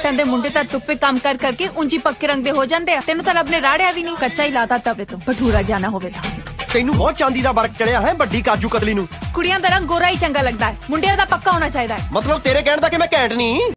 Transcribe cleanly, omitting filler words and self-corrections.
ਦੇ ਮੁੰਡੇ ਤਾਂ ਧੁੱਪੇ ਕੰਮ ਕਰ ਕਰਕੇ ਉਂਜੀ ਪੱਕੇ ਰੰਗ ਦੇ ਹੋ ਜਾਂਦੇ ਆ। ਤੈਨੂੰ ਤਾਂ ਰੱਬ ਨੇ ਰਾੜਿਆ ਵੀ ਨਹੀਂ, ਕੱਚਾ ਹੀ ਲਾਤਾ ਤਵੇ ਤੋਂ ਭਟੂਰਾ ਜਾਣਾ ਹੋਵੇ ਤਾਂ। ਤੈਨੂੰ ਬਹੁਤ ਚਾਂਦੀ ਦਾ ਵਰਕ ਚੜਿਆ ਹੈ ਵੱਡੀ ਕਾਜੂ ਕਤਲੀ ਨੂੰ। ਕੁੜੀਆਂ ਦਾ ਰੰਗ ਗੋਰਾ ਹੀ ਚੰਗਾ ਲੱਗਦਾ ਹੈ, ਮੁੰਡਿਆਂ ਦਾ ਪੱਕਾ ਹੋਣਾ ਚਾਹੀਦਾ ਹੈ। ਮਤਲਬ ਤੇਰੇ ਕਹਿਣ ਦਾ ਕਿ ਮੈਂ ਘੈਂਟ ਨਹੀਂ।